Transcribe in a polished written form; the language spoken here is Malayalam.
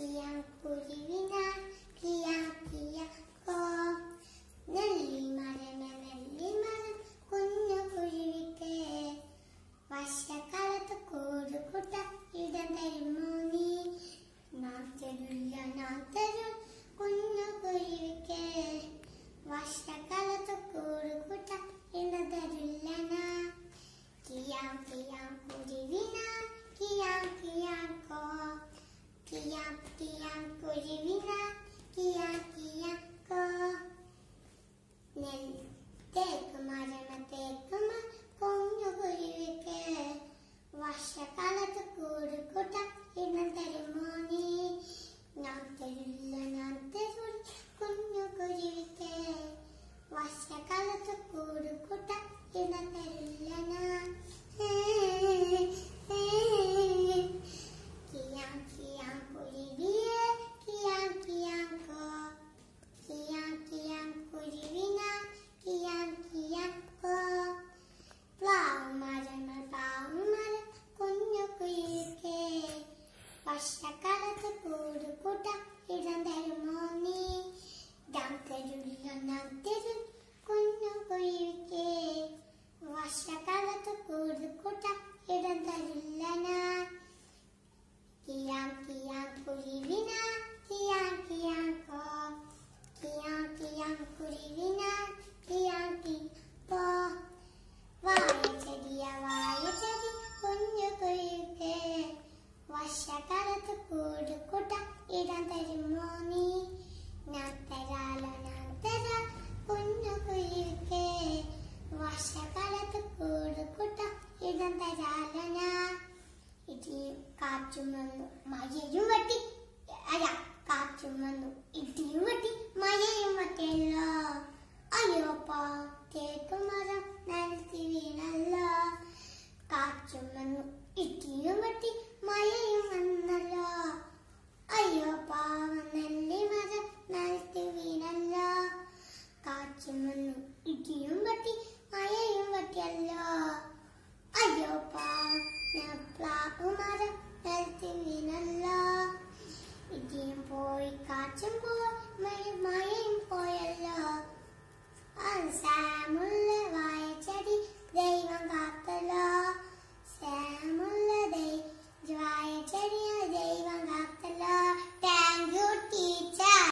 കിയാ കുരുവിന കിയാ കിയാ കോ. നെല്ലിമരം കുഞ്ഞു കുരുവിക്ക് വർഷക്കാലത്ത് കൂടുകൂട്ട ഇടം തരുമോ നീ. നാം തരും കുഞ്ഞു കുരുവിക്ക് വർഷക്കാലത്ത് കൂടുകൂട്ട ഇടം തരില്ല നാ. കിയാ കിയാ കുരുവിന കിയാ കിയാ കോ. കിയാ കിയാ കുരുവിന കിയാ കിയാ കോ. തേക്കുമ കുഞ്ഞു കുരുവിക്ക് വർഷക്കാലത്ത് കൂടുകൂട്ട ഇടം തരുമോ നീ. ഞാൻ തരില്ല കുഞ്ഞു കുരുവിക്ക് വർഷക്കാലത്ത് കൂടുകൂട്ട ഇടം തരില്ല നാ. കിയാ കിയാ കുരുവിയെ കിയാ കിയാ കോ. കിയാ കിയാ കുരുവിന കിയാ കിയാ കോ. പ്ലാവുമരം കുഞ്ഞു കുരുവിക്ക് വർഷക്കാലത്ത് കൂടുകൂട്ട ഇടം തരുമോ നീ. ഞാൻ തരില്ല കുഞ്ഞു കുരുവിക്ക് വർഷക്കാലത്ത് കൂടുകൂട്ട ഇടം തരില്ല നാ. കിയാ കിയാ കുരുവിന കിയാ കിയാ കോ. കിയാ കിയാ കുരുവിന കിയാ കിയാ കോ. വാഴച്ചെടി കുഞ്ഞു കുരുവിക്ക് വർഷക്കാലത്ത് കൂടുകൂട്ട ഇടം തരുമോ നീ. ഞാൻ തരാ കുഞ്ഞു കുരുവിക്ക് വർഷക്കാലത്ത് കൂടുകൂട്ട ഇടം തരാല നാ. ഇടിയും കാറ്റും വന്നു മഴയും വെട്ടി. കാറ്റും വന്നു ഇടിയും വെട്ടി മഴയും വെട്ടിയല്ലോ. അയ്യോപ്പാ തേക്കുമരം നിലത്തി വീണല്ലോ. കാറ്റും വന്നു ഇടിയും വെട്ടി മഴയും വന്നല്ലോ. അയ്യോപ്പാ നെല്ലിമരം നിലത്തി വീണല്ലോ. കാറ്റും വന്നു ഇടിയും വെട്ടി മഴയും വെട്ടിയല്ലോ. അയ്യോപ്പാ പ്ലാവുമരം നിലത്തി വീണല്ലോ. ഇടിയും പോയി കാറ്റും